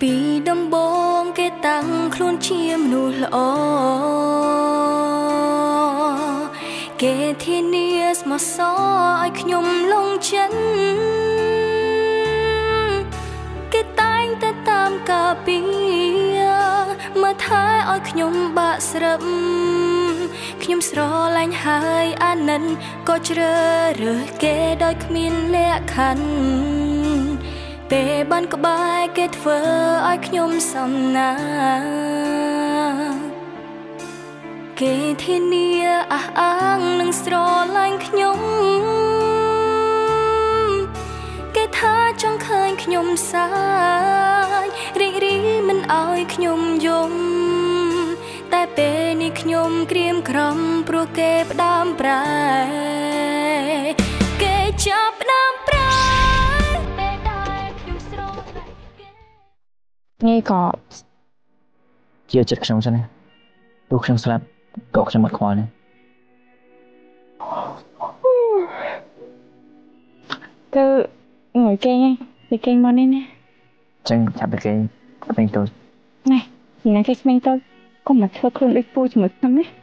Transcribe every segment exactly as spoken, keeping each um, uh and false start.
ពីដំបងគេតាំងខ្លួនជាមនុស្សល្អគេធានាស្មោះសរឲ្យខ្ញុំលងចិត្តគេតែងតែតាមការពីមើលថែឲ្យខ្ញុំបាក់ស្រើបខ្ញុំស្រឡាញ់ហើយអាណិនក៏ជ្រើសរើសគេដោយគ្មានលក្ខខណ្ឌពេលបានក្បែរគេធ្វើឲ្យខ្ញុំសំណាគេធានាអះអាងនឹងស្រឡាញ់ខ្ញុំគេថាចង់ឃើញខ្ញុំសាយរីករាយមិនឲ្យខ្ញុំយំតែពេលនេះខ្ញុំក្រៀមក្រំព្រោះគេផ្ដាំប្រែគេចាប់ផ្ដាំប្រែពេលដែលខ្ញុំស្រឡាញ់គេងាយក៏ជាចិត្តខ្ញុំចឹងណាទោះខ្ញុំស្លាប់ក៏ខ្ញុំអត់ខ្វល់ដែរទៅងុយគេងទៅគេងមកនេះណាចឹងចាប់ទៅគេក្មេងតូចណែញ៉ាំគេក្មេងតូចកុំមកធ្វើខ្លួនដូចពូជាមួយខ្ញុំណា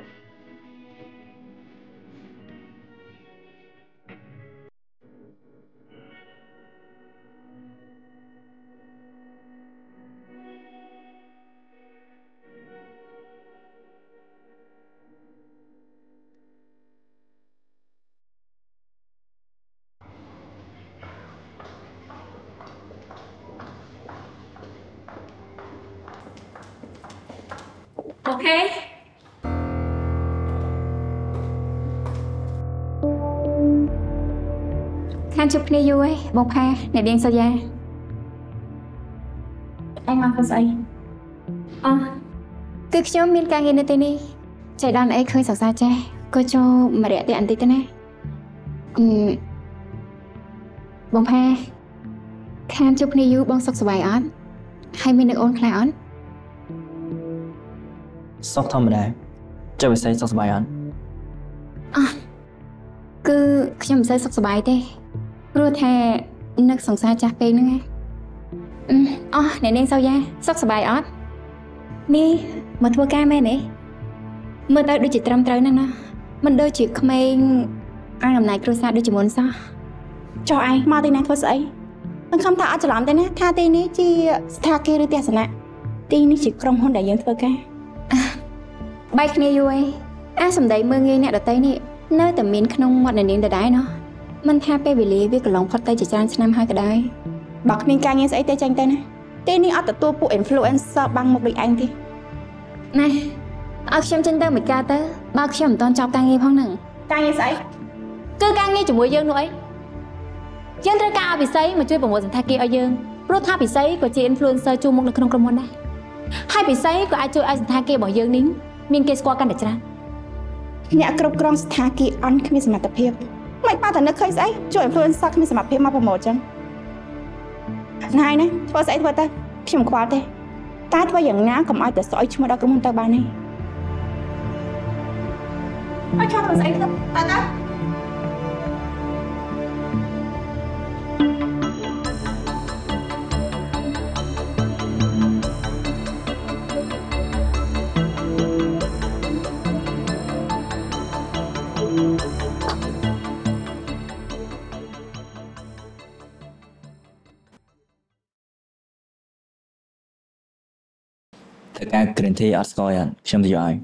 អូខេខានជួបគ្នាយូរហើយបងផាអ្នកនាងសូយ៉ាអញមកធ្វើស្អីអឺគឺខ្ញុំមានការងារនៅទីនេះចៃដន្យអីឃើញសរសើរចេះក៏ចូលមករយៈទីបន្តិចទៅណាអឺបងផាខានជួបគ្នាយូរបងសុខសប្បាយអត់ហើយមាននឹកអូនខ្លះអត់សុខធម្មតាចុះវិស័យសុខសប្បាយអត់អឺគឺខ្ញុំមិនសូវសុខសប្បាយទេព្រោះថានឹកសង្សារចាស់ពេកហ្នឹងណាអស់អ្នកនាងសូយ៉ាសុខសប្បាយអត់នេះមកធ្វើការមែនទេមើលទៅដូចជាត្រឹមត្រូវណាស់ណាមិនដូចជាក្មេងអាអំណាចគ្រួសារដូចជាមុនសោះចុះឯងមកទីណាធ្វើស្អីសង្ឃឹមថាអត់ច្រឡំទេណាថាទីនេះជាស្ថាគារឬទស្សនៈទីនេះជាក្រុមហ៊ុនដែលយើងធ្វើការបែកគ្នាយូរអីអាសម្ដីមើងងាយអ្នកដតីនេះនៅតែមានក្នុងមាត់អ្នកនាងដដែលណោះមិនថាពេលវេលាវាកន្លងផុតទៅជាច្រើនឆ្នាំហើយក៏ដោយបើគ្មានការងារស្អីទេចាញ់ទៅណាទីនេះអត់ទទួលពួក influencer បាំងមុខដូចឯងទេណែឲ្យខ្ញុំចេញទៅមួយការទៅបើខ្ញុំមិនតន់ចប់ការងារផងហ្នឹងការងារស្អីគឺការងារជាមួយយើងនោះអីយើងត្រូវការឲ្យពិសីមកជួយប្រមូលសន្តាគារឲ្យយើងព្រោះថាពិសីក៏ជា influencer ជួមុខនៅក្នុងក្រុមហ៊ុនដែរហើយពិសីក៏អាចជួយឲ្យសន្តាគាររបស់យើងនេះមានគេស្គាល់កាន់តែច្រើនអ្នកគ្រប់គ្រងសន្តាគារអន់គ្មានសមត្ថភាពមិនប៉ះតែនឹកឃើញស្អីជួយ influencer គ្មានសមត្ថភាពមកប្រមូលចឹងណាយណាធ្វើស្អីធ្វើទៅខ្ញុំខ្វល់ទេតែធ្វើយ៉ាងណាកុំឲ្យតែស្អុយឈ្មោះដល់ក្រុមហ៊ុនទៅបានទេអត់ចង់ធ្វើស្អីទៅតើតើធ្វើការ guarantee អត់ស្គាល់យ៉ាងខ្ញុំទៅយកឲ្យ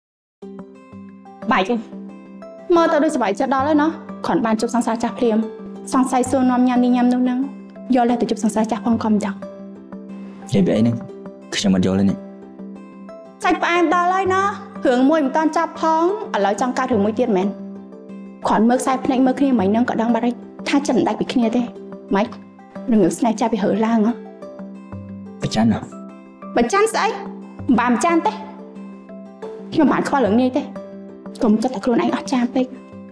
បាយទេមើលទៅដូចសុបាយចិត្តដល់ហើយណោះគ្រាន់បានជប់សង្សារចាស់ព្រាមសង្ស័យសួរនាំញ៉ាំនេះញ៉ាំនោះហ្នឹងយកលេសទៅជប់សង្សារចាស់ផងក៏មិនដឹងនិយាយពីអីហ្នឹងខ្ញុំអត់យល់ទេនេះសាច់ផ្អែមដល់ហើយណោះរឿងមួយមិនតាន់ចាប់ផងឥឡូវចង់កាត់រឿងមួយទៀតមែនគ្រាន់មើលខ្សែភ្នែកមើលគ្នាមិញហ្នឹងក៏ដឹងបាត់ហើយថាចិត្តមិនដាច់ពីគ្នាទេម៉េចរឿងស្នេហ៍ចាប់ពីហើឡើងហ៎ប្រច័នហ៎ប្រច័នស្អីមិនបានចានទេខ្ញុំបានខ្វល់រឿងនេះទេកុំចិត្តតែខ្លួនឯងអស់ចានពេក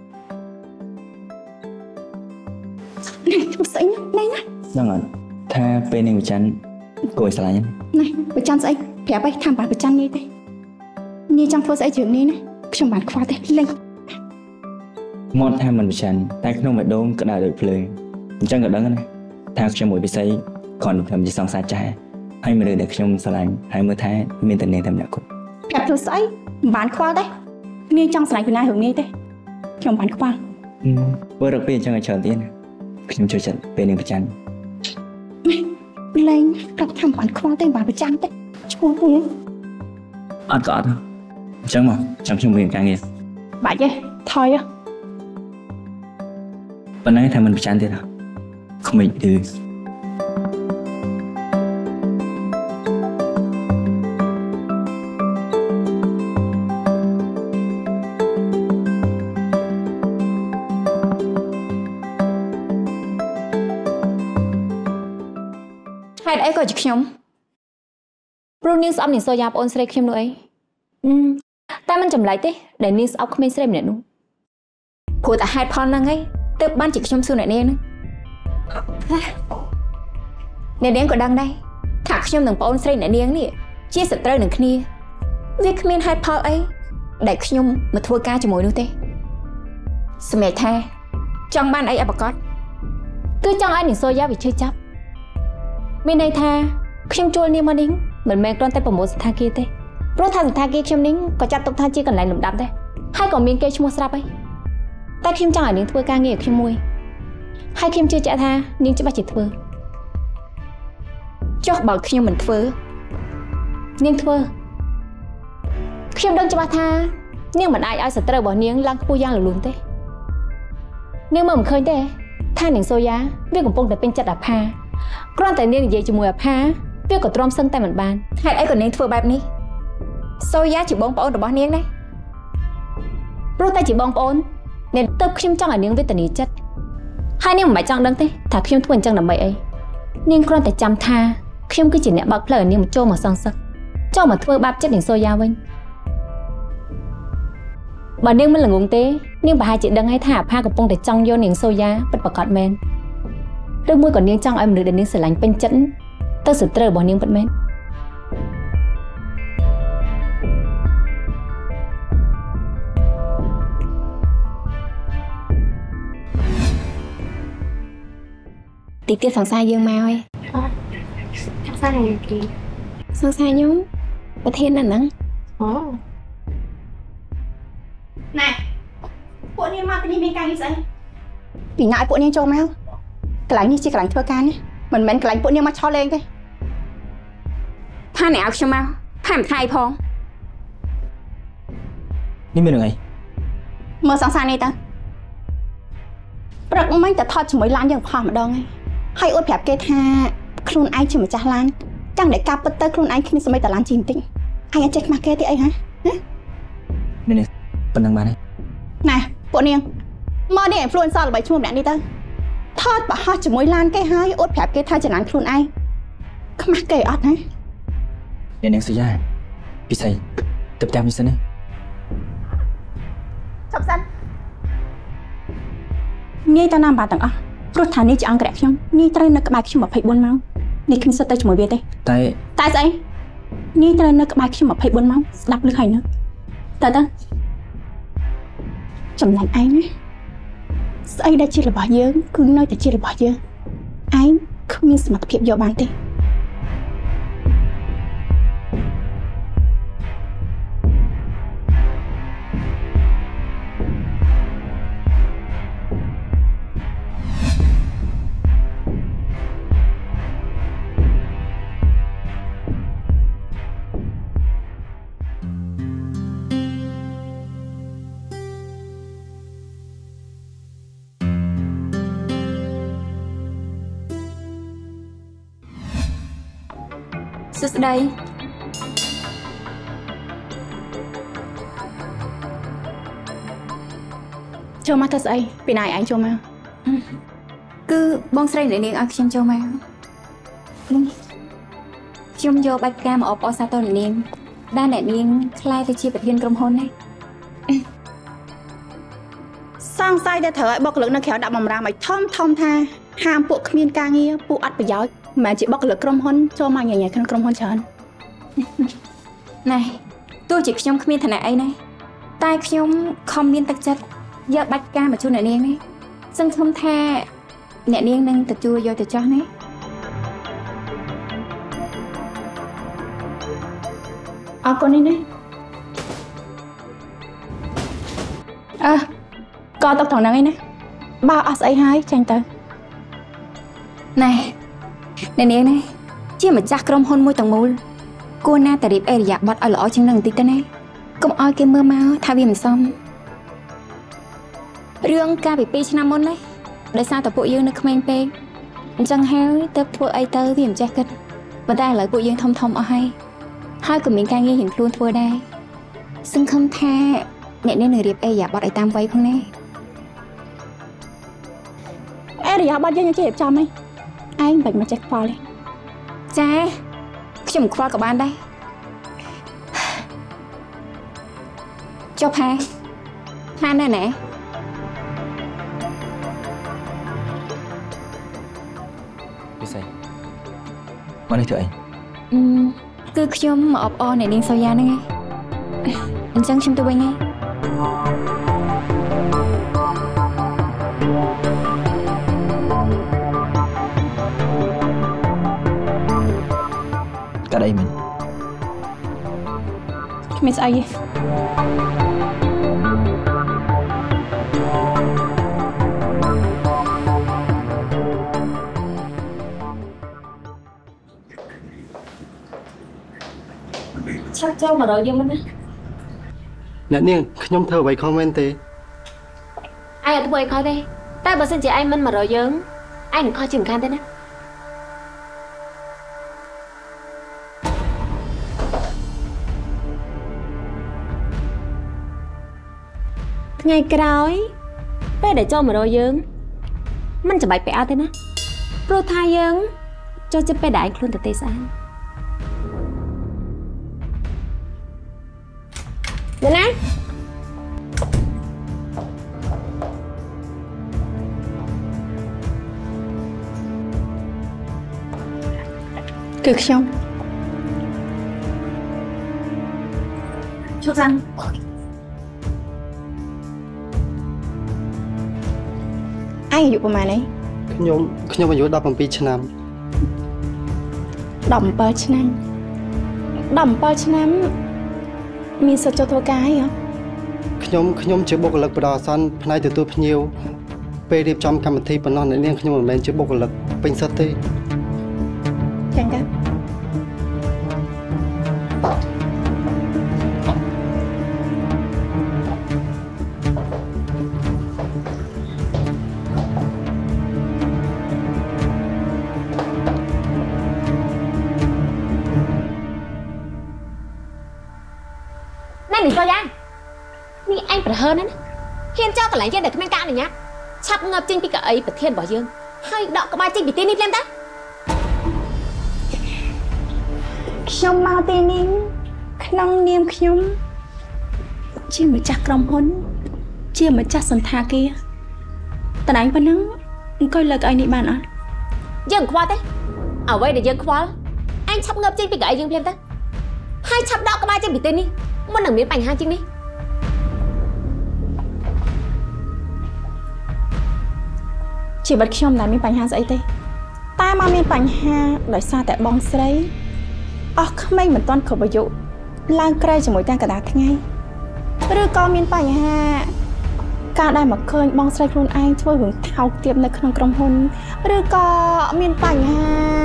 នេះស្អីនេះណាហ្នឹងអត់ថាពេលនេះប្រច័នគួរឲ្យស្រឡាញ់នេះប្រច័នស្អីប្រាប់ឲ្យថាបានប្រច័ននេះទេនេះចង់ធ្វើស្អីជើងនេះណាខ្ញុំបានខ្វល់ទេលេងមកថាមិនប្រច័នតែក្នុងបេះដូងក្តៅដូចភ្លើងអញ្ចឹងក៏ដឹងណាថាខ្ញុំមួយពិសីគ្រាន់តែខ្ញុំជាសង្សារចាស់ให้มาเลยเด็กខ្ញុំស្រឡាញ់ហើយមើលថាមានតែអ្នកតែម្នាក់គាត់ប្រាប់ធ្វើស្អីមិនបានខ្វល់ទេនាងចង់ស្រឡាញ់ខ្លួនឯងរឿងនេះទេខ្ញុំបានខ្វល់បើរកពេលអញ្ចឹងឲ្យច្រើនទៀតណាខ្ញុំចូលចិត្តពេលនាងប្រចាំលេងប្រាប់ថាមិនបានខ្វល់ទេមិនបានប្រចាំទេឈ្មោះទេអត់ក៏អត់អញ្ចឹងមកចាំខ្ញុំមានការងារបាច់ទេថយប៉ុណ្ណឹងថាមិនប្រចាំទៀតហ៎ក្មេងឌឺហេតុអីក៏ជាខ្ញុំព្រោះនាងស្អប់នាងសូយ៉ាប្អូនស្រីខ្ញុំនោះអីតែមិនចម្លែកទេដែលនាងស្អប់ក្មេងស្រីម្នាក់នោះព្រោះតែហេតុផលហ្នឹងឯងទើបបានជាខ្ញុំសួរអ្នកនាងហ្នឹងអ្នកនាងក៏ដឹងដែរថាខ្ញុំនិងប្អូនស្រីអ្នកនាងនេះជាសត្រូវនឹងគ្នាវាគ្មានហេតុផលអីដែលខ្ញុំមកធ្វើការជាមួយនោះទេសម្រាប់ថាចង់បានអីឲ្យប្រកបគឺចង់ឲ្យនាងសូយ៉ាវាឈឺចាប់មានន័យថាខ្ញុំជួលនាងមកនេះមិនមែនគ្រាន់តែប្រមូលសន្តាគារទេព្រោះថាសន្តាគារខ្ញុំនេះក៏ចាត់ទុកថាជាកន្លែងលំដាប់ដែរហើយក៏មានគេឈ្មោះស្រាប់អីតែខ្ញុំចង់ឲ្យនាងធ្វើការងារឲ្យខ្ញុំមួយហើយខ្ញុំជឿជាក់ថានាងច្បាស់ជាធ្វើចុះបើខ្ញុំមិនធ្វើនាងធ្វើខ្ញុំដឹងច្បាស់ថានាងមិនអាចឲ្យសត្រូវរបស់នាងឡើងខ្ពស់យ៉ាងរលូនទេនាងមើលមិនឃើញទេថានាងសូយ៉ាវាកំពុងតែពេញចិត្តអាផាគ្រាន់តែនាងនិយាយជាមួយអាផាវាក៏ទ្រាំសឹងតែមិនបានហេតុអីក៏នាងធ្វើបែបនេះសូយ៉ាជាបងប្អូនរបស់នាងដែរព្រោះតែជាបងប្អូនអ្នកទៅខ្ញុំចង់ឲ្យនាងវេទនាចិត្តហើយនាងមិនបាច់ចង់ដឹងទេថាខ្ញុំធ្វើអញ្ចឹងដើម្បីអីនាងគ្រាន់តែចាំថាខ្ញុំគឺជាអ្នកបើកផ្លូវឲ្យនាងមកចូលមកសងសឹកចូលមកធ្វើបាបចិត្តនាងសូយ៉ាវិញបើនាងមិនល្ងងទេនាងប្រហែលជាដឹងហើយថាអាផាកំពុងតែចង់យកនាងសូយ៉ាពិតប្រាកដមែនឬមួយក៏នាងចង់ឲ្យមនុស្សដែលនាងស្រឡាញ់ពេញចិត្តទៅសត្រូវរបស់នាងពិតមែនទីទៀតសង្សារយើងមកហើយសង្សារយើងទីសង្សារខ្ញុំប្រធានណាស់ហ្នឹងអូណែពួកនាងមកទីនេះមានការងារស្អីពីណាឲ្យពួកនាងចូលមកកន្លែងនេះជាកន្លែងធ្វើការនេះមិនមែនកន្លែងពួកនាងមកឆោលេងទេផាអ្នកឲ្យខ្ញុំមកផាមិនថ្ងៃផងនេះមានរឿងអីមើលសង្សារនេះទៅព្រឹកមិញតែថតជាមួយឡានយើងផោះម្ដងហើយអួតប្រាប់គេថាខ្លួនឯងជាម្ចាស់ឡានចាំតែការពិតទៅខ្លួនឯងគ្មានសម័យតឡានជីបន្តិចហើយអាចចេះខ្មាស់គេទេអីហ៎នេះនេះប៉ុណ្ណឹងបានទេណែពួកនាងមកនេះ influencer ល្បីឈ្មោះម្នាក់នេះទៅថតបរហោះជាមួយឡានគេហើយអួតប្រាប់គេថាចំណានខ្លួនឯងខ្មាស់គេអត់ណាអ្នកនាងសូយ៉ាពិសីទៅផ្ទះមីសិនណាចាប់សិនងាយតាណាំបាទាំងអស់ព្រោះថានេះជាអង្គរៈខ្ញុំនាយត្រូវនៅក្បែរខ្ញុំยี่สิบสี่ម៉ោងនេះខ្ញុំសិតទៅជាមួយវាទេតែតែស្អីនាយត្រូវនៅក្បែរខ្ញុំยี่สิบสี่ម៉ោងស្ដាប់ឮហើយណាតើតើចំណែកឯងណាស្អីដែលជារបស់យើងគឺនៅតែជារបស់យើងឯងគ្មានសមត្ថភាពយកបានទេសួស្តីចូលមកទៅស្អីពីណាឯងចូលមកគឺបងស្រីអ្នកនាងឲ្យខ្ញុំចូលមកខ្ញុំយកបាច់ផ្កាមកអបអរសាទរអ្នកនាងដែលអ្នកនាងខ្លាយទៅជាប្រធានក្រុមហ៊ុនណាសង្ស័យតែត្រូវឲ្យបុគ្គលិកនៅក្រៅដាក់បំរាមឲ្យធំធំថាហាមពួកគ្មានការងារពួកអត់ប្រយោជន៍មិនមែនជាបុគ្គលិកក្រុមហ៊ុនចូលមកញ៉ៃញ៉ៃក្នុងក្រុមហ៊ុនច្រើនណែទោះជាខ្ញុំគ្មានឋានៈអីណាតែខ្ញុំខំមានទឹកចិត្តយកបាច់ផ្កាមកជូនអ្នកនាងនេះសង្ឃឹមថាអ្នកនាងនឹងទទួលយកទៅចោះណាអរគុណនេះណាអើក៏តកត្រង់ហ្នឹងឯណាបើអត់ស្អីហើយចាញ់ទៅណែអ្នកនាងណាជាម្ចាស់ក្រុមហ៊ុនមួយទាំងមូលគួរណាតែរៀបអេរយាប័តឲ្យល្អជាងនឹងបន្តិចទៅណាកុំឲ្យគេមើលមកថាវាមិនសមរឿងកាលពីពីរឆ្នាំមុនណាដោយសារតែពួកយើងនៅក្មេងពេកអញ្ចឹងហើយទៅធ្វើអីទៅវាមិនចេះគិតប៉ុន្តែឥឡូវពួកយើងធំធំអស់ហើយហើយក៏មានការងាររៀងខ្លួនធ្វើដែរសង្ឃឹមថាអ្នកនាងនឹងរៀបអេរយាប័តឲ្យតាមវ័យផងណាអេរយាប័តយើងចេះរៀបចំហីឯងមិនបាច់មកចេះខ្វល់ទេចាខ្ញុំខ្វល់ក៏បានដែរចុះផាផាណែណែពិសេសមកនេះធ្វើអីគឺខ្ញុំមកអបអរអ្នកនាងសូយ៉ាហ្នឹងឯងអញ្ចឹងខ្ញុំទៅវិញឯងកាត់អីមិញគ្មានស្អីទេឆាប់ចូលមករកយើងមិនណាអ្នកនាងខ្ញុំធ្វើអ្វីខុសមែនទេឯងអត់ធ្វើអីខុសទេតែបើសិនជាឯងមិនមករកយើងឯងនឹងខុសជាមិនខានទេណាថ្ងៃក្រោយពេលដែលចូលមករកយើងមិនចាំបាច់ពាក់អត់ទេណាព្រោះថាយើងចូលចិត្តពេលដែលឯងខ្លួនទៅទេស្អាតណាណាគឺខ្ញុំជុកសាំអាយុប្រហែលនេះខ្ញុំខ្ញុំអាយុដប់ប្រាំពីរឆ្នាំដប់ប្រាំពីរឆ្នាំដប់ប្រាំពីរឆ្នាំមានសិទ្ធិចូលធ្វើការអីហ៎ខ្ញុំខ្ញុំជាបុគ្គលិកបដិអាសន្នផ្នែកទទួលភ្ញៀវពេលរៀបចំកម្មវិធីប៉ុណ្ណោះអ្នកនាងខ្ញុំមិនមែនជាបុគ្គលិកពេញសិទ្ធិទេចាញ់ទៅនេះចូលយ៉ាងនេះឯងប្រហើនណាហ៊ានចោលកន្លែងយើងដែលគ្មានការអនុញ្ញាតឆាប់ងើបចេញពីកៅអីប្រធានរបស់យើងហើយដកក្បាលចេញពីទីនេះភ្លាមតាខ្ញុំមកទីនេះក្នុងនាមខ្ញុំជាម្ចាស់ក្រុមហ៊ុនជាម្ចាស់សន្តាគារតើឯងប៉ុណ្ណឹងអង្គុយលើកៅអីនេះបានអត់យើងខ្វល់ទេអ្វីដែលយើងខ្វល់ឯងឆាប់ងើបចេញពីកៅអីយើងភ្លាមតាហើយឆាប់ដកក្បាលចេញពីទីនេះមុននឹងមានបញ្ហាជាងនេះជីវិតខ្ញុំតែមានបញ្ហាស្អីទេតែមកមានបញ្ហាដោយសារតែបងស្រីអស់ក្មេងមិនទាន់គ្រប់អាយុឡើងក្រែជាមួយទាំងកណ្ដាលថ្ងៃឬក៏មានបញ្ហាការដែលមកឃើញបងស្រីខ្លួនឯងធ្វើរឿងថោកទាបនៅក្នុងក្រុមហ៊ុនឬក៏មានបញ្ហា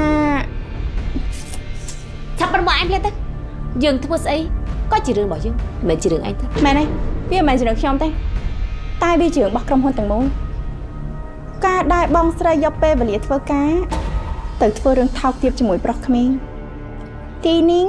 ឆាប់ប្រមូលឯងភ្លាមទៅយើងធ្វើស្អីក៏ជារឿងរបស់យើងមិនមែនជារឿងឯងទេមែនទេវាមិនមែនជារឿងខ្ញុំទេតែវាជារឿងរបស់ក្រុមហ៊ុនទាំងមូលការដែលបងស្រីយកពេលវេលាធ្វើការទៅធ្វើរឿងថោកទាបជាមួយប្រុសក្មេងទីនេះ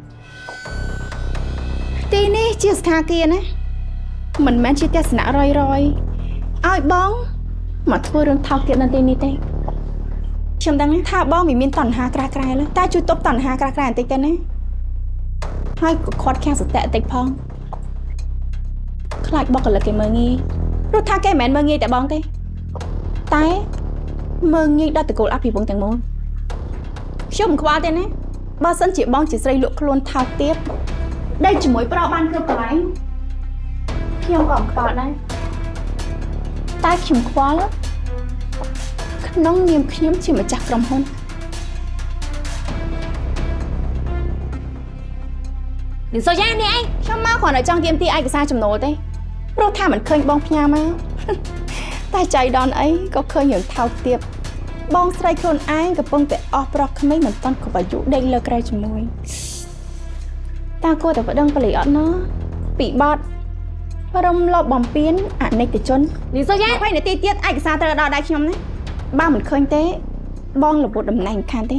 ទីនេះជាស្ថានភាពណាមិនមែនជាទស្សនៈរយរយឲ្យបងមកធ្វើរឿងថោកទាបនៅទីនេះទេខ្ញុំដឹងថាបងវាមានតណ្ហាក្រាស់ក្រែលតែជួយទប់តណ្ហាក្រាស់ក្រែបន្តិចទៅណាហើយក៏ខាត់ខាំងសតិបន្តិចផងខ្លាចបុគ្គលិកគេមើលងាយព្រោះថាគេមិនមែនមើលងាយតែបងទេតែមើលងាយដល់តកូលអភិវងទាំងមូលខ្ញុំមិនខ្វល់ទេណាបើសិនជាបងជាស្រីលក់ខ្លួនថោកទាបដេកជាមួយប្រុសបានគ្រប់កន្លែងខ្ញុំក៏មិនខ្វល់ដែរតែខ្ញុំខ្វល់ក្នុងនាមខ្ញុំជាម្ចាស់ក្រុមហ៊ុននាងសូយ៉ានេះឯងខ្ញុំមកគ្រាន់តែចង់ទាមទារឯកសារចំណូលទេព្រោះថាមិនឃើញបងផ្ញើមកតែចៃដន្យអីក៏ឃើញរឿងថោកទាបបងស្រីខ្លួនឯងកំពុងតែអស់ប្រុសក្មេងមិនតាន់គ្រប់អាយុដេកលើក្រែជាមួយតើគួរតែប្តឹងប៉ូលីសអត់ណោះពីបទរំលោភបំពានអនិច្ចជននាងសូយ៉ាអ្វីនាទីទៀតឯកសារត្រូវដល់ដៃខ្ញុំណាបើមិនឃើញទេបងលពុតតំណែងខានទេ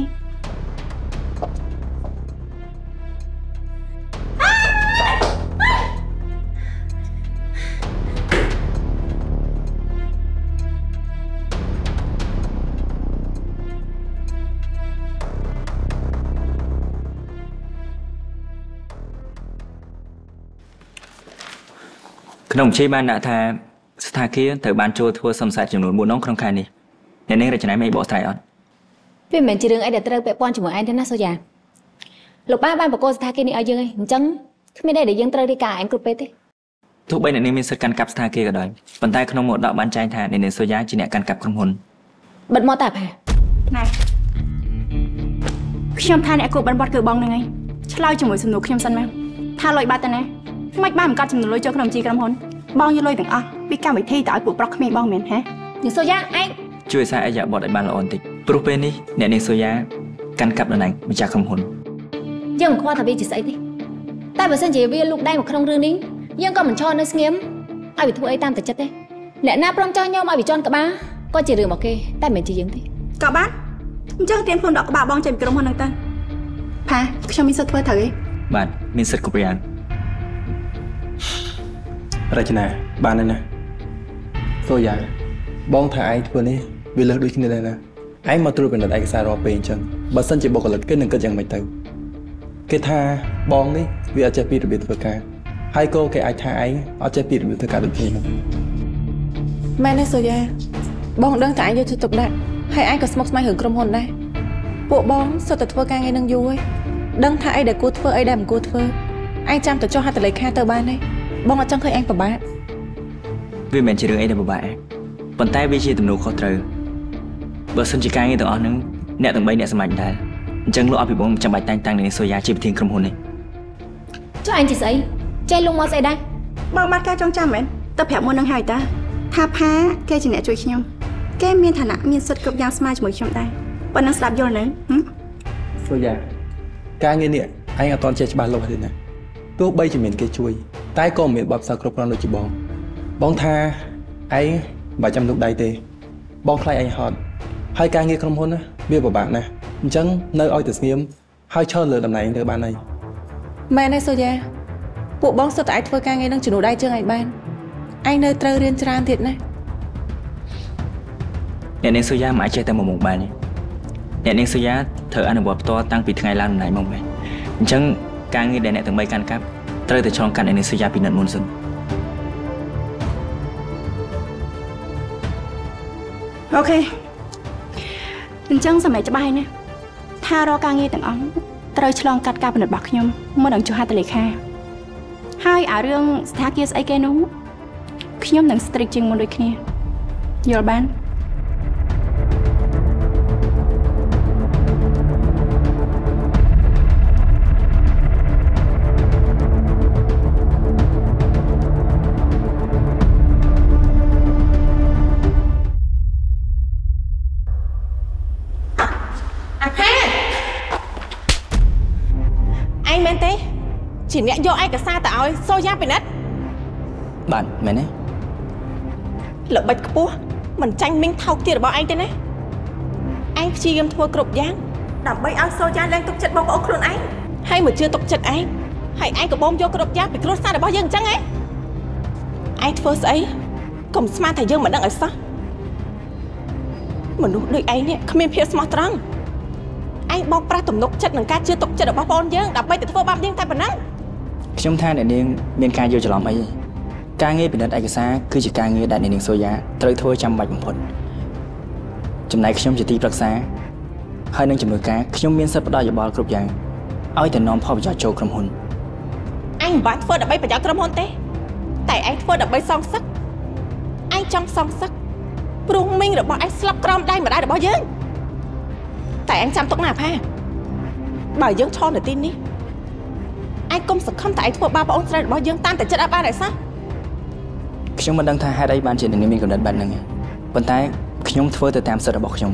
ក្នុងជ័យបានដាក់ថាស្ថាគារត្រូវបានចូលធ្វើសំសាទចំនួនbốnដងក្នុងខែនេះអ្នកនាងរចនាមិនបកស្រាយអត់វាមិនមែនជារឿងអីដែលត្រូវពាក់ព័ន្ធជាមួយឯងទេណាសូយ៉ាលោកប៉ាបានបកគោស្ថាគារនេះឲ្យយើងឯងអញ្ចឹងគ្មានអីដែលយើងត្រូវរៀបការឯងគ្រប់ពេលទេទោះបីអ្នកនាងមានសិទ្ធិកាន់កាប់ស្ថាគារក៏ដោយប៉ុន្តែក្នុងមរតកបានចែងថាអ្នកនាងសូយ៉ាជាអ្នកកាន់កាប់ក្រុមហ៊ុនបិទមកតាផាណែខ្ញុំថាអ្នកគួរបិទបាត់គឺបងនឹងឯងឆ្លើយជាមួយសំណួរខ្ញុំសិនមកថាលុយបាត់ទៅណាមិនបានបង្កាត់ចំនួនលុយចូលក្នុងជីក្រុមហ៊ុនបងយកលុយទាំងអស់ពីកម្មវិធីទៅឲ្យពួកប្រុសក្មេងបងមែនហ៎នាងសូយ៉ាឯងជួយសារអិយាបថឲ្យបានល្អបន្តិចព្រោះពេលនេះអ្នកនាងសូយ៉ាកាន់កាប់តំណែងម្ចាស់ក្រុមហ៊ុនយើងមិនខ្វល់ថាវាជាស្អីទេតែបើសិនជាវាលូកដៃមកក្នុងរឿងនេះយើងក៏មិនឈរនៅស្ងៀមឲ្យវាធ្វើអីតាមតែចិត្តទេអ្នកណាព្រមចោះញោមឲ្យវាជន់ក្បាលក៏ជារឿងរបស់គេតែមិនមែនជាយើងទេក៏បានអញ្ចឹងត្រៀមខ្លួនដកក្បាលបងចេញពីក្រុមហ៊ុនហ្នឹងទៅផាខ្ញុំមានសិទ្ធិធ្វើត្រូវទេបាទមានសិទ្ធិគ្រប់យ៉ាងរចនាបានហើយណាសូយ៉ាបងថាឯងធ្វើនេះវាលើសដូចគ្នាដែរណាឯងមកត្រួតពិនិត្យឯកសាររាល់ពេលអញ្ចឹងបើសិនជាបុគ្គលិកគេនឹងគិតយ៉ាងម៉េចទៅគេថាបងនេះវាអត់ចេះពីរបៀបធ្វើការហើយក៏គេអាចថាឯងអត់ចេះពីរបៀបធ្វើការដូចគ្នាហ្នឹងមែនទេសូយ៉ាបងដឹងតែឯងយកចិត្តទុកដាក់ហើយឯងក៏ស្មុគស្មាញរឿងក្រុមហ៊ុនដែរពួកបងសុទ្ធតែធ្វើការងារនឹងយូរហើយដឹងថាអីដែលគួរធ្វើអីដែលមិនគួរធ្វើឯងចាំតែចុះហត្ថលេខាទៅបានទេបងអត់ចង់ឃើញឯងពិបាកវាមិនមែនជារឿងអីដែលពិបាកទេប៉ុន្តែវាជាទំនួលខុសត្រូវបើសិនជាការងារទាំងអស់ហ្នឹងអ្នកទាំងបីអ្នកសម្រេចដែរអញ្ចឹងលោកអភិបងចាំបាច់តែងតាំងនាងសូយ៉ាជាប្រធានក្រុមហ៊ុននេះចុះឯងជាស្អីចេះលងមកស្អីដែរបងបាត់ការចងចាំមែនទៅប្រាប់មុននឹងហើយតាថាផាគេជាអ្នកជួយខ្ញុំគេមានឋានៈមានសិទ្ធិគ្រប់យ៉ាងស្មើជាមួយខ្ញុំដែរប៉ុណ្ណឹងស្ដាប់យល់នៅសូយ៉ាការងារនេះឯងអត់ទាន់ចេះច្បាស់លាស់ទេណាទោះបីជាមានគេជួយតែក៏មិនមានបបផ្សារគ្រប់គ្រាន់ដូចជាបងបងថាឯងមិនចាំទុកដៃទេបងខ្លាចឯងហត់ហើយការងារក្រុមហ៊ុនណាវាពិបាកណាស់អញ្ចឹងនៅឲ្យតែស្ងៀមហើយឈរលើតំណែងទៅបានហើយមែនទេសូយ៉ាពួកបងសុទ្ធតែអាចធ្វើការងារនឹងជំនួសដៃជើងឯងបានឯងនៅត្រូវរៀនច្រើនទៀតណាអ្នកនាងសូយ៉ាមិនអាចចេះតែមកមុខបានទេអ្នកនាងសូយ៉ាត្រូវអនុវត្តផ្ទាល់តាំងពីថ្ងៃឡើងតំណែងមកមែនអញ្ចឹងការងារដែលអ្នកទាំងបីកាន់កាប់ត្រូវតែឆ្លងកាត់អ្នកនាងសូយ៉ាពីនិតមុនសិនអូខេអញ្ចឹងសម្រាប់ច្បាស់ហើយណាថារាល់ការងារទាំងអស់ត្រូវឆ្លងកាត់ការពិនិត្យរបស់ខ្ញុំមុននឹងចុះហត្ថលេខាហើយអារឿងស្ថានភាពស្អីគេនោះខ្ញុំនឹង strict ជាងមុនដូចគ្នាយល់បានជាអ្នកយកឯកសារទៅឲ្យសូយ៉ាពិនិត្យបាទមែនទេល្បិចខ្ពស់មិនចាញ់មីងថោកទៀតរបស់ឯងទេណាឯងព្យាយាមធ្វើគ្រប់យ៉ាងដើម្បីឲ្យសូយ៉ាលែងទុកចិត្តបងប្អូនខ្លួនឯងហើយមកជឿទុកចិត្តឯងហើយឯងក៏បងយកគ្រប់យ៉ាងពីគ្រួសាររបស់យើងអញ្ចឹងឯងឯងធ្វើស្អីកុំស្មានថាយើងមិនដឹងឲ្យសោះមនុស្សដូចឯងនេះគ្មានភាពស្មោះត្រង់ឯងបោកប្រាស់ទំនុកចិត្តនឹងការជឿទុកចិត្តរបស់បងប្អូនយើងដើម្បីទៅធ្វើបាបយើងតែប៉ុណ្ណឹងខ្ញុំថាអ្នកនាងមានការយល់ច្រឡំអីការងារពិនិត្យឯកសារគឺជាការងារដែលអ្នកនាងសូយ៉ាត្រូវធ្វើចាំបាច់បំផុតចំណែកខ្ញុំជាទីប្រឹក្សាហើយនឹងជំនួយការខ្ញុំមានសិទ្ធិផ្ដល់យោបល់គ្រប់យ៉ាងឲ្យតែនាំផលប្រយោជន៍ចូលក្រុមហ៊ុនអញមិនបានធ្វើដើម្បីប្រយោជន៍ក្រុមហ៊ុនទេតែឯងធ្វើដើម្បីសងសឹកឯងចង់សងសឹកព្រោះមីងរបស់ឯងស្លាប់ក្រោមដៃម្ដាយរបស់យើងតែឯងចាំទុកណាផាបើយើងឈរនៅទីនេះ anh công sự không tại thuộc ba bà ông trai bao dương tan tại chất áp ba này sao ខ្ញុំមិនដឹងថាហេតុអីបានជាអ្នកនាងមានកំណត់បែបហ្នឹងប៉ុន្តែខ្ញុំធ្វើទៅតាមសិទ្ធិរបស់ខ្ញុំ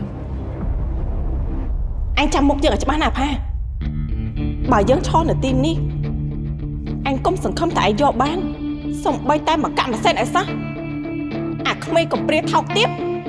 anh chăm mục dương ở chỗ bán nạp ha bà dương cho nửa tim đi anh công sự không tại do bán xong bay tay mà cạn là xe này sao à không mấy còn bia thọc tiếp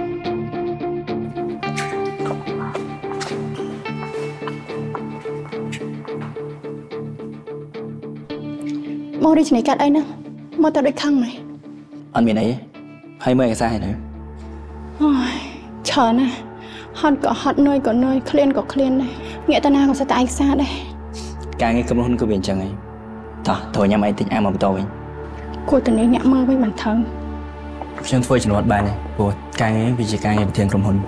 mau đi này cắt đây nè mau tao đôi khăn mày អត់មានអីហើយមើលឯកសារហ្នឹង ôi chờ nè hot có hot nơi có nơi clean có clean đây nghĩa ta nào cũng sẽ tại xa đây ការងារក្រុមហ៊ុនគឺវាអញ្ចឹងហីតោះត្រូវញ៉ាំអីតិចអាមកបន្តវិញ cô từ này nhẹ mơ với bản thân ខ្ញុំធ្វើជំនួសបានទេព្រោះការងារវាជាការងារប្រធានក្រុមហ៊ុន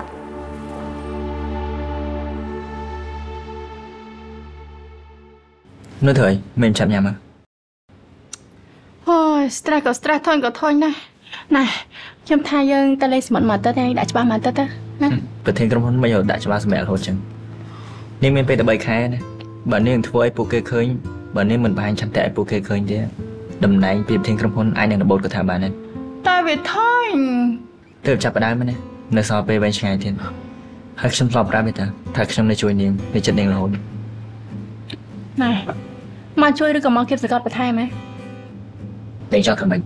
នៅត្រូវមិនចាប់ញ៉ាំ ôi stress có stress thôi có thôi nè này chăm thay dương ta lấy một mặt tới đây đã cho ba mặt tới tới ប្រធានក្រុមហ៊ុនមិនយកដាក់ច្បាស់សម្រាប់រហូតចឹងនាងមានពេលតែ 3 ខែណាបើនាងធ្វើឲ្យពួកគេឃើញបើនាងមិនបានឆន្ទៈឲ្យពួកគេឃើញទេតំណែងពីប្រធានក្រុមហ៊ុនអាចនឹងរបូតក៏ថាបានដែរតែវាថយទៅចាប់ផ្ដើមណានៅសល់ពេលវែងឆ្ងាយទៀតហើយខ្ញុំធ្លាប់ប្រាប់ទេថាខ្ញុំនៅជួយនាងនៅចិត្តនាងរហូត này màជួយឬក៏មកគៀបសកត់បន្ថែមហ៎តែចង់ធ្វើម៉េច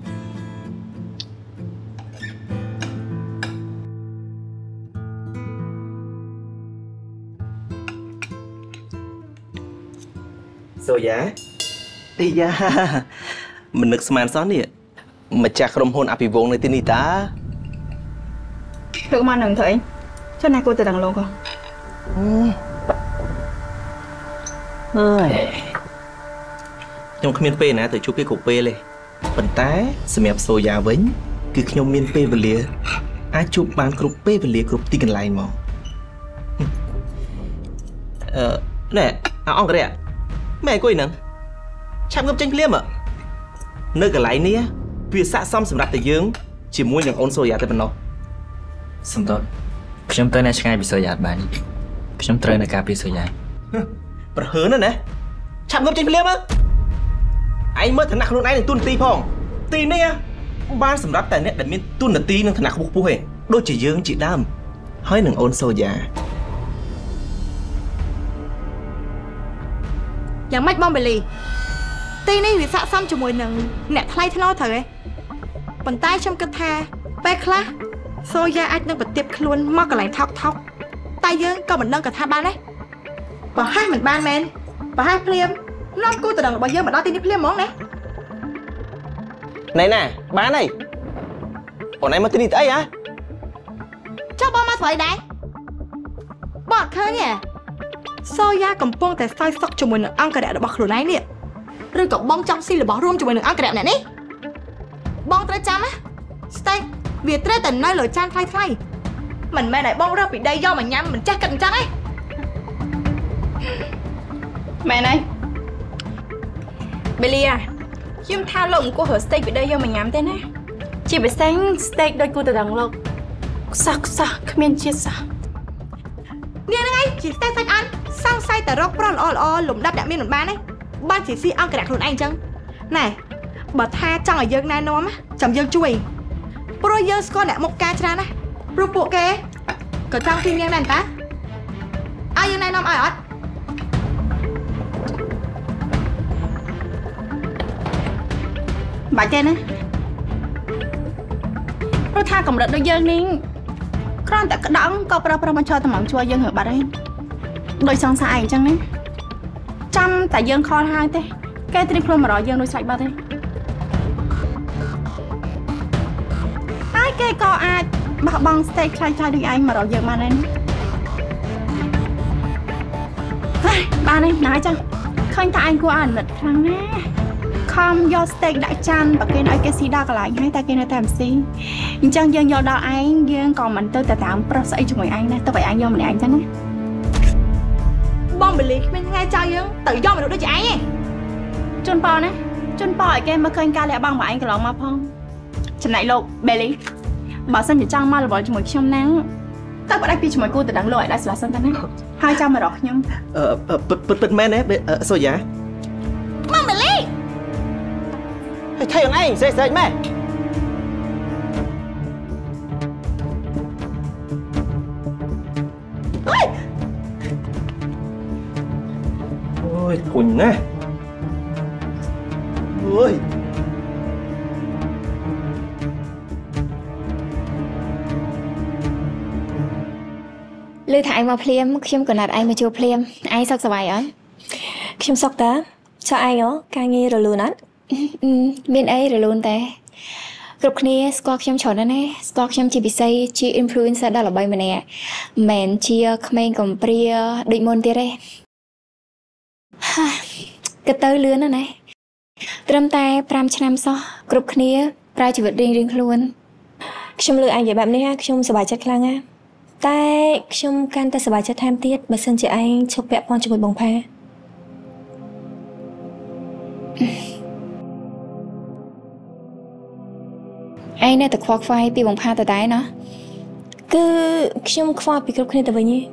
សូយ៉ាអីយ៉ាមិននឹកស្មានសោះនេះម្ចាស់ក្រុមហ៊ុនអភិវងនៅទីនេះតា được mà nâng thấy cho này cô từ đằng lông không អើយខ្ញុំគ្មានពេលណាទៅជួបគេគ្រប់ពេលទេប៉ុន្តែសម្រាប់សូយ៉ាវិញគឺខ្ញុំមានពេលវេលាអាចជួបបានគ្រប់ពេលវេលាគ្រប់ទីកន្លែងមកអឺណែអង្គរៈ ម៉ែអង្គុយហ្នឹងឆាប់ងើបចេញភ្លាមនៅកន្លែងនេះវាស័ក្តិសមសម្រាប់តែយើងជាមួយនឹងអូនសូយ៉ាតែប៉ុណ្ណោះសំដៅខ្ញុំទៅនៅឆ្ងាយពីសូយ៉ាបានខ្ញុំត្រូវនៅការពីសូយ៉ាប្រហើនណាឆាប់ងើបចេញភ្លាមឯងមើលឋានៈខ្លួនឯងនឹងទូនទីផងទីនេះបានសម្រាប់តែអ្នកដែលមានទូនទីនឹងឋានៈខ្ពស់ខ្ពស់ឯងដូចជាយើងជាដើមហើយនឹងអូនសូយ៉ាយ៉ាងម៉េចបងបេលីទីនេះវាស័ក្តិសមជាមួយនឹងអ្នកថ្លៃថ្នូរត្រូវឯងប៉ុន្តែខ្ញុំគិតថាពេលខ្លះសូយ៉ាអាចនឹងប្រទាបខ្លួនមកកន្លែងថោកថោកតែយើងក៏មិនដឹងក៏ថាបានដែរបើហេះមិនបានមែនបើហេះភ្លាមនាំគូតដឹងរបស់យើងមកដល់ទីនេះភ្លាមហ្មងណាណែណាបានហើយអូនឯងមកទីនេះទៅអីហ៎ចុះបងមកស្រីដែរបងអត់ឃើញទេសូយ៉ាកំពុងតែសោយសុកជាមួយនឹងអង្គរៈរបស់ខ្លួនឯងនេះឬក៏បងចង់ស៊ីរបស់រួមជាមួយនឹងអង្គរៈម្នាក់នេះបងត្រូវចាំណាស្តេកវាត្រូវតែនៅលើចានថ្លៃថ្លៃមិនមែនឲ្យបងរើសពីដីយកមកញ៉ាំមិនចេះគិតអញ្ចឹងទេ mẹ này Beliaខ្ញុំថាលោកអង្គុយរក steak ពីដីយកមកញ៉ាំទេណាជាពិសេស steak ដូចគូតដងលោកខ្សោះខ្សោះគ្មានជាតិសោះនេះហ្នឹងឯងជា steak សាច់អានសង្ស័យតែរកប្រុសល្អល្អលំដាប់អ្នកមានមិនបានទេបានជាស៊ីអង្គរៈខ្លួនឯងអញ្ចឹងណែបើថាចង់ឲ្យយើងណែនាំចាំយើងជួយព្រោះយើងស្គាល់អ្នកមុខការច្រើនណាស់ព្រោះពួកគេក៏ចង់ពីយើងដែរតាឲ្យយើងណែនាំឲ្យអត់បាច់ទេណាព្រោះថាកម្រិតដូចយើងនេះគ្រាន់តែក្តង់ក៏ប្រើប្រាស់មកចូលតម្រង់ជួយយើងហើយបាត់ហើយដោយសង្សារឯងអញ្ចឹងណាចាំតែយើងខលហើយទេគេត្រៀមខ្លួនមករកយើងដូចស្រេចបាត់ទេហើយគេក៏អាចបោះបង់ steak ខ្លាំងៗដូចឯងមករកយើងបានដែរហើយបានទេណាចឹងឃើញតែឯងគួរអាណិតខ្លាំងណាស់ ខំយក steak ដាក់ចានបើគេឲ្យគេស៊ីដល់កន្លែងហើយតែគេនៅតែមិនស៊ីអញ្ចឹងយើងយកដល់ឯងយើងក៏មិនទៅតែតាមប្រុសស្អីជាមួយឯងដែរទៅឲ្យឯងយកម្នាក់ឯងចឹងណាបងបលីគ្មានថ្ងៃចោលយើងទៅយកមនុស្សដូចឯងទេជូនប៉ោណាជូនប៉ោឲ្យគេមកឃើញការលះបង់របស់ឯងកន្លងមកផងចំណែកលោកបលីបើសិនជាចង់មករវល់ជាមួយខ្ញុំណាទៅបដិពីជាមួយគូទៅដឹងលោកឲ្យដែរស្លាប់សិនទៅណាហើយចាំមករកខ្ញុំអឺពិតពិតមែនទេសូយ៉ាខ thay thằng anh dễ dễ mẹ ôi Quỳnh nè ôi លឺថាឯងមកភ្លាមខ្ញុំក៏ណាត់ឯងមកជួបភ្លាមឯងសុខសប្បាយអត់ខ្ញុំសុខតាចុះឯងហ៎ការងាររលូនអត់មានអីរលូនតែគ្រប់គ្នាស្គាល់ខ្ញុំច្រើនណាស់ណាស្គាល់ខ្ញុំជាពិសេសជា influencer ដ៏ល្បីម្នាក់មិនជាក្មេងកំព្រាដូចមុនទៀតទេក៏ទៅលឿនណាស់ណាត្រឹមតែ5ឆ្នាំសោះគ្រប់គ្នាប្រើជីវិតរៀងៗខ្លួនខ្ញុំលើឯងនិយាយបែបនេះខ្ញុំសប្បាយចិត្តខ្លាំងណាស់តែខ្ញុំកាន់តែសប្បាយចិត្តថែមទៀតបើសិនជាឯងឈប់ពាក់ព័ន្ធជាមួយបងផាឯងនៅតែខ្វល់ខ្វាយពីបងផាតតែណាគឺខ្ញុំខ្វល់ពីគ្រប់គ្នាទៅវិញទេ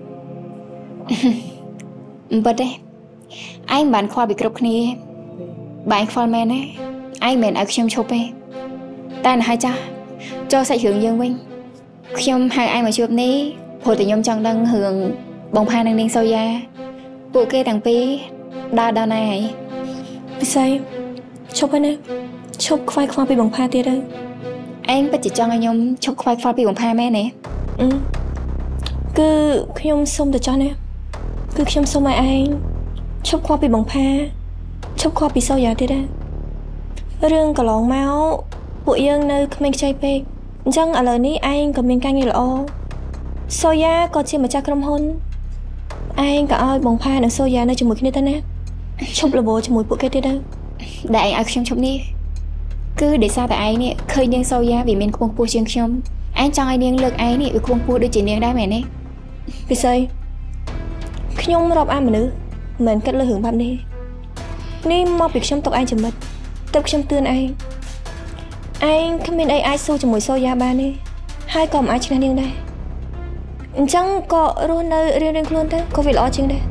មិនបាត់ទេឯងមិនបានខ្វល់ពីគ្រប់គ្នាបើឯងខ្វល់មែនទេឯងមិនឲ្យខ្ញុំឈប់ទេតែណ៎ហើយចាស់ចូលសាច់រឿងយើងវិញខ្ញុំហៅឯងមកជួបនេះព្រោះតែខ្ញុំចង់ដឹងរឿងបងផានិងនាងសូយ៉ាពួកគេទាំងពីរដើរដល់ណាហើយពិសេសឈប់ហើយណាឈប់ខ្វាយខ្វល់ពីបងផាទៀតទៅឯងពិតជាចង់ឲ្យខ្ញុំឈប់ខ្វាយខ្វល់ពីបងផាមែនទេគឺខ្ញុំសុំតែចោះណាគឺខ្ញុំសុំឲ្យឯងឈប់ខ្វល់ពីបងផាឈប់ខ្វល់ពីសូយ៉ាទៀតដែររឿងកន្លងមកពួកយើងនៅក្មេងខ្ចីពេកអញ្ចឹងឥឡូវនេះឯងក៏មានការងារល្អសូយ៉ាក៏ជាម្ចាស់ក្រុមហ៊ុនឯងក៏ឲ្យបងផានិងសូយ៉ានៅជាមួយគ្នាទៅណាឈប់លបជាមួយពួកគេទៀតទៅដែលឯងឲ្យខ្ញុំឈប់នេះគឺដោយសារតែឯងនេះឃើញនាងសូយ៉ាវាមានខ្ពង់ខ្ពស់ជាងខ្ញុំឯងចង់ឲ្យនាងលើកឯងនេះវាខ្ពង់ខ្ពស់ដូចជានាងដែរមែនទេពិសេសខ្ញុំរាប់អានមនុស្សមិនគិតលើរឿងបែបនេះនេះមកពីខ្ញុំຕົកឯងចំណិតទៅខ្ញុំទឿនឯងឯងគ្មានអីអាចស៊ូជាមួយសូយ៉ាបានទេហើយក៏មិនអាចឈ្នះនាងដែរអញ្ចឹងក៏រស់នៅរៀងៗខ្លួនទៅក៏វាល្អជាងដែរ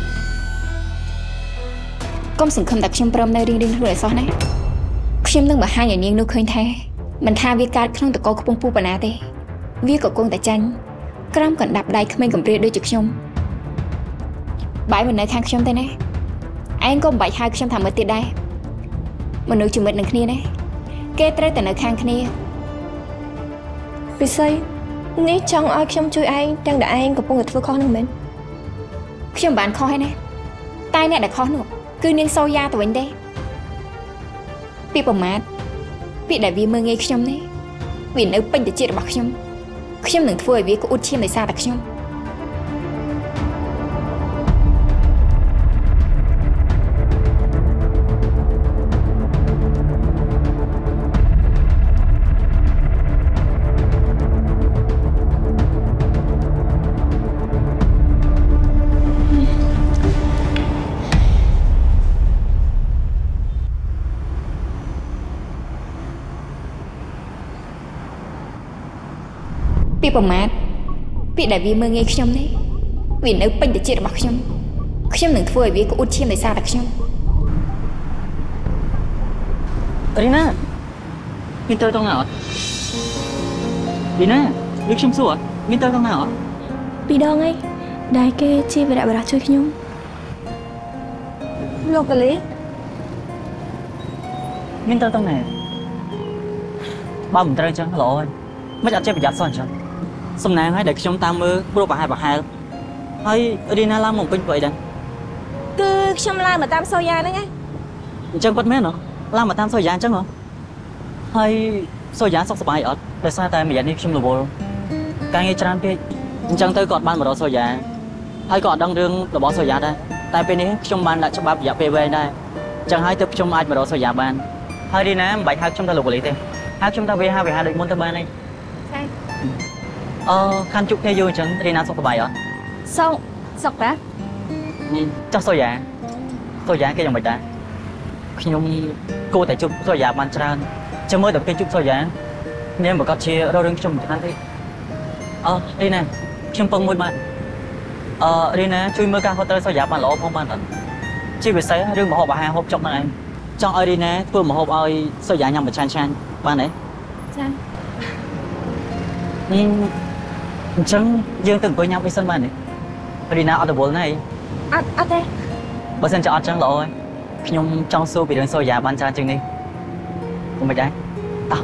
កុំសង្ឃឹមតែខ្ញុំព្រមនៅរៀងៗខ្លួនឲ្យសោះណាខ្ញុំនឹងបង្ហាញឲ្យនាងនោះឃើញថាមិនថាវាកើតក្នុងតកខ្ពង់ខ្ពស់ប៉ុណ្ណាទេវាក៏គង់តែចាញ់ក្រោមកណ្ដាប់ដៃក្មេងកំព្រាដូចជាខ្ញុំបាយមិននៅខាងខ្ញុំទេណាឯងក៏មិនបាច់ហៅខ្ញុំថាមិត្តទៀតដែរមនុស្សជាមិត្តនឹងគ្នាណាគេត្រូវតែនៅខាងគ្នាពិសេសនេះចង់ឲ្យខ្ញុំជួយឯងទាំងដែលឯងកំពុងតែធ្វើខុសនឹងមែនខ្ញុំបានខុសហើយណាតែអ្នកដែលខុសនោះគឺនាងសូយ៉ាទៅវិញទេពីប្រមាថពីដែលវាមើងងាយខ្ញុំនេះវានៅពេញទៅជាតិរបស់ខ្ញុំខ្ញុំនឹងធ្វើឲ្យវាក្អួតឈាមដោយសារតែខ្ញុំពីប្រមាថពីដែលវាមើងងាយខ្ញុំនេះវានៅពេញទៅជាតិរបស់ខ្ញុំខ្ញុំនឹងធ្វើឲ្យវាក្អួតឈាមដោយសារតែខ្ញុំរីណាមានទៅត្រង់ណាអត់រីណាយកខ្ញុំសួរមានទៅត្រង់ណាអត់ពីរដងហើយដែលគេជាវីរៈបុរសជួយខ្ញុំលោកកលីមានទៅត្រង់ណាបើមិនត្រូវចឹងល្អហើយមិនអត់ចេះប្រយ័ត្នសោះអញ្ចឹងសំណាងឲ្យដែលខ្ញុំតាមមើលព្រោះប្រហែលប្រហែលហើយរីណាឡើងមកពេញព្រៃដែរគឺខ្ញុំឡើងមកតាមសូយ៉ាហ្នឹងឯងអញ្ចឹងគាត់មែនហ៎ឡើងមកតាមសូយ៉ាអញ្ចឹងហ៎ហើយសូយ៉ាសុខសប្បាយអត់ដោយសារតែមួយរយៈនេះខ្ញុំរវល់ការងារច្រើនពេកអញ្ចឹងទៅគាត់បានមករកសូយ៉ាហើយក៏អត់ដឹងរឿងរបស់សូយ៉ាដែរតែពេលនេះខ្ញុំបានដាក់ច្បាប់រយៈពេលវែងដែរអញ្ចឹងហើយទើបខ្ញុំអាចមករកសូយ៉ាបានហើយរីណាមិនបាច់ហៅខ្ញុំទៅលោកប៉ូលីសទេហៅខ្ញុំទៅវាហាវាហាដូចមុនទៅបានឯងអឺខាន់ជុកគ្នាយូរអញ្ចឹងរីណាសុខសប្បាយអត់សុខសុខតាចុះសូយ៉ាសូយ៉ាគេយ៉ាងម៉េចដែរខ្ញុំគួរតែជប់សូយ៉ាបានច្រើនចាំមើលតែគេជប់សូយ៉ាញ៉ាំប្រកាសជារករឿងខ្ញុំមិនថាទេអឺរីណាខ្ញុំពឹងមួយបាទអឺរីណាជួយមើលការហូតត្រូវសូយ៉ាបានល្អផងបានអត់ជាពិសេសរឿងមហោបអាហារហូបចុកហ្នឹងឯង Trong ở đây nè, vừa mà hộp ơi, sao giá nhầm mà chan chan, ba này. Chan. Nhưng chẳng dương từng với nhau với sân ba này. Ở đây nào ở đây này. À, à thế. Bà sân cho ở chẳng lỗi. Nhưng trong số bị đường sao giá ban chan chừng đi. Không phải trái. Tao.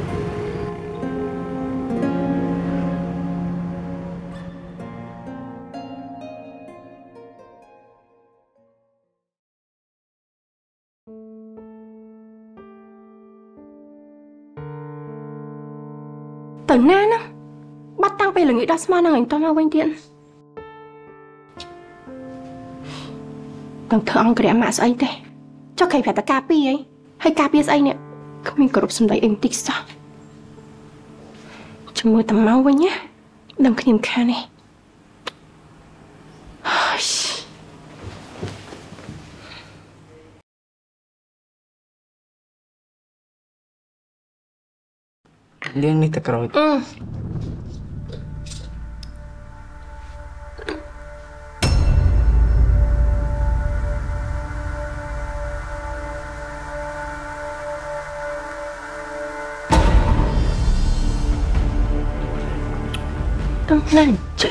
Tần na nó bắt tăng về là nghĩ đắt mà anh tao mau quanh điện tầng thượng cái mã ấy thế cho cái phải ta cà pi ấy hay cà pi ấy nè mình có đọc sân đấy em tích sao cho mưa tầm mau với nhá đừng cái niềm kha này Liên đi thật rồi. Ừ. Đừng lên chị.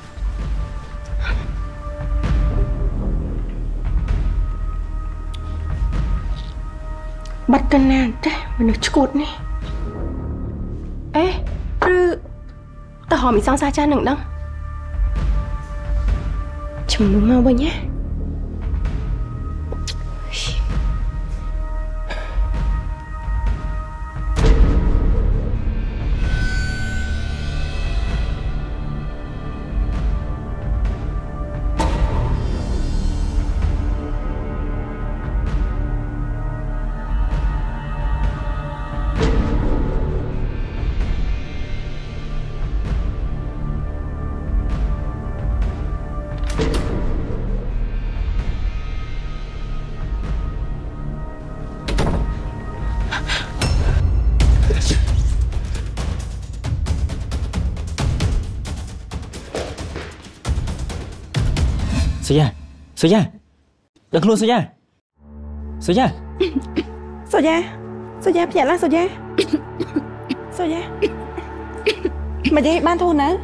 Bắt tên nàn thế mà nó chụt nè. Ê, rư tao hỏi mình sang xa cha nừng đâu. Chừng đúng mau bây nhé. Soya, Soya, đừng luôn Soya, Soya, Soya, Soya phải là Soya, Soya, mà đi ban thôn nữa,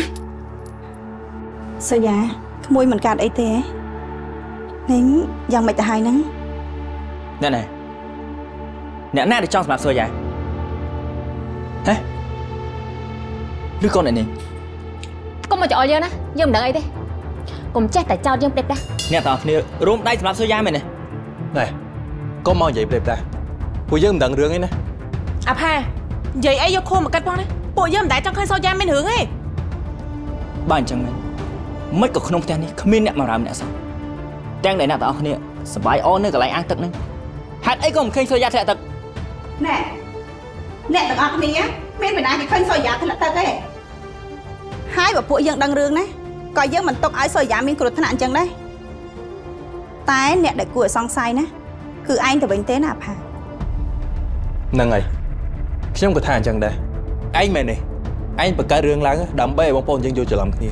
Soya, môi mình cạt ấy thế, nên dòng mày ta hai nắng. Nè này, nè nè để cho làm Soya, thế, đứa con này nè, con mà chọn giờ nè, giờ mình đợi ấy thế. Cùng chết tại sao dương đẹp ta. Nè tao, nè, rôm đây làm Soya mày nè. Này, con mau vậy đẹp ta. Cô dân đặng rương ấy nè. À pa, vậy ấy vô khô mà cắt con đấy. Bộ dân đại trong khơi Soya bên hướng ấy. Bạn chẳng mày, mất cả không tên đi, không biết nè mà làm nè sao. Trang này nè tao nè, sờ bài on nữa cả lại ăn tật nữa. Hạt ấy còn khơi Soya sẽ tật. Nè, nè tao ăn cái á, biết mình ăn cái khơi Soya thì là tật ấy. Hai bà bộ dân đặng rương đấy. Coi dân mình tộc ái soi giá mình cột thân nạn chân đấy. Tái nè để của song sai nè. Cứ anh thì bệnh tế nạp hả? Nâng ơi, không có thàn chẳng đây. Anh mày này, anh bật cái rương láng đâm bê bóng bồn dân vô trở làm cái gì.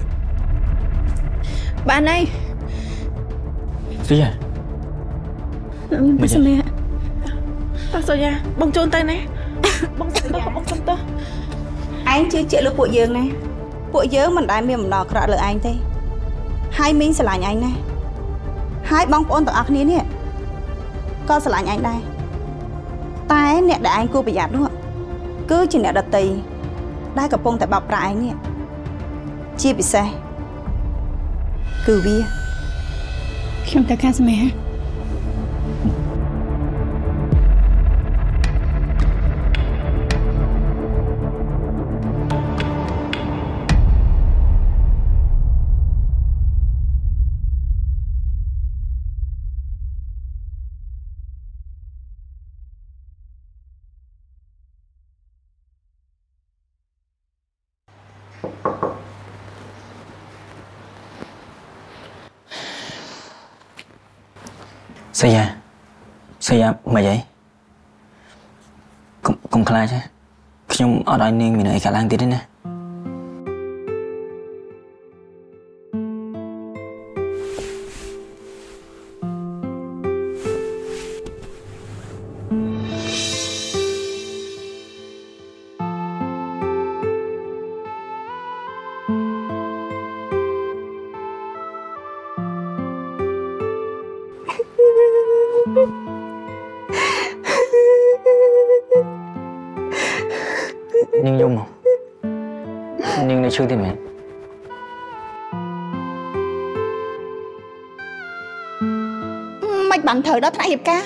Bạn ơi. Soya. Mày sao mẹ? Tao Soya, bông trôn tay này. Bông trôn tay, bông trôn tay. Anh chưa chịu lúc bộ dương này. Bộ dương mình đại miệng mình đọc rõ lời anh thế. Hai mình sẽ lạnh anh này. Hai bóng ôn tộc ác ní nè. Con sẽ lạnh anh đây. Tai nè để anh cô bị giặt đúng không? Cứ chỉ nè đặt tì. Đây cả bông tại bọc ra anh nè. Chia bị xe. Cử bia. Không ta ca sao mẹ? Soya, Soya mày vậy? Cũng cũng khai chứ. Nhưng ở đây nên mình lại cả lang tí đấy nè. នាងយំមកនាងនៅឈឺទេមែនមិនបានត្រូវដល់ថ្នាក់រៀបការ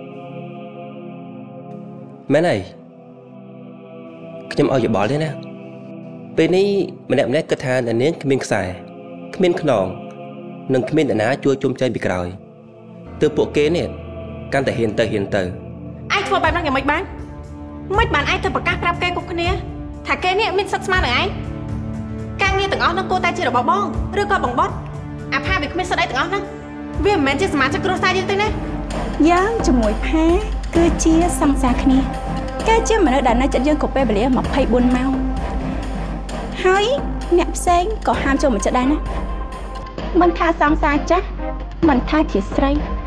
មែនហើយខ្ញុំឲ្យយោបល់ទេណាពេលនេះម្នាក់ម្នាក់គិតថាអ្នកនាងគ្មានខ្សែគ្មានខ្នងនិងគ្មានអ្នកណាជួយជុំចែងពីក្រោយទើបពួកគេនេះកាន់តែហ៊ានទៅហ៊ានទៅឯងធ្វើបែបហ្នឹងយ៉ាងម៉េចបានមិនបានឯងទៅប្រកាសប្រាប់គេគ្រប់គ្នាថាគេនេះមានសិទ្ធិស្មើនឹងឯងការងារទាំងអស់នោះគួរតែជារបស់បងឬក៏បងបត់អាផាវាគ្មានសិទ្ធិអីទាំងអស់ហ្នឹងវាមិនមែនជាសមាជិកគ្រួសារយើងទេណាយើងជាមួយផាគឺជាសង្សារគ្នាគេជាមនុស្សដែលនៅចិត្តយើងគ្រប់ពេលវេលាម្ភៃបួនម៉ោងហើយអ្នកផ្សេងក៏ហាមចូលមកចិត្តដែរណាមិនថាសង្សារចាស់មិនថាជាស្រី